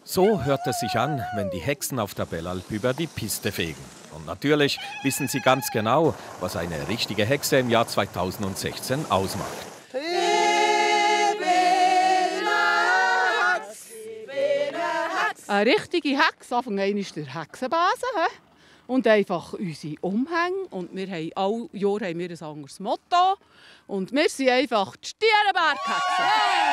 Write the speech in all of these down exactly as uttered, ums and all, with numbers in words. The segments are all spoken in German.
So hört es sich an, wenn die Hexen auf der Bellalp über die Piste fegen. Und natürlich wissen sie ganz genau, was eine richtige Hexe im Jahr zweitausendsechzehn ausmacht. Eine richtige Hexe, Anfang an ist der Hexenbase. Und einfach unsere Umhänge. Und wir haben alle Jahre haben wir ein anderes Motto. Und wir sind einfach die Stierenberghexen.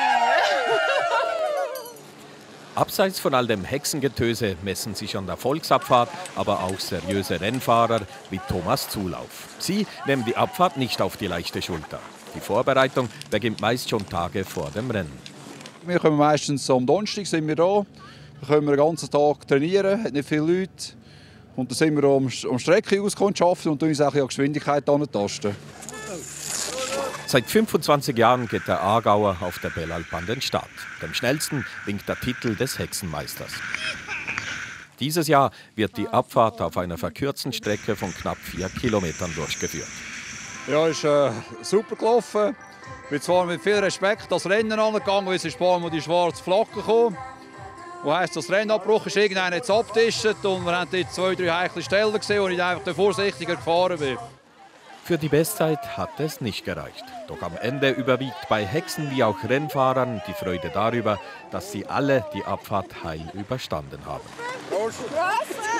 Abseits von all dem Hexengetöse messen sich an der Volksabfahrt aber auch seriöse Rennfahrer wie Thomas Zulauf. Sie nehmen die Abfahrt nicht auf die leichte Schulter. Die Vorbereitung beginnt meist schon Tage vor dem Rennen. Wir kommen meistens am Donnerstag sind wir da. Da können wir den ganzen Tag trainieren, hat nicht viele Leute. Und dann sind wir am, am Streckeauskundschaften und uns auch die Geschwindigkeit antasten. Seit fünfundzwanzig Jahren geht der Aargauer auf der Bellalp an den Start. Dem schnellsten winkt der Titel des Hexenmeisters. Dieses Jahr wird die Abfahrt auf einer verkürzten Strecke von knapp vier Kilometern durchgeführt. Ja, ist äh, super gelaufen. Ich bin zwar mit viel Respekt das Rennen angegangen, weil es ist ein paar Mal die schwarze Flagge gekommen. Das heisst, das Rennabbruch ist irgendwann jetzt abgetischt und wir haben dort zwei, drei heikle Stellen gesehen, wo ich einfach vorsichtiger gefahren bin. Für die Bestzeit hat es nicht gereicht. Doch am Ende überwiegt bei Hexen wie auch Rennfahrern die Freude darüber, dass sie alle die Abfahrt heil überstanden haben.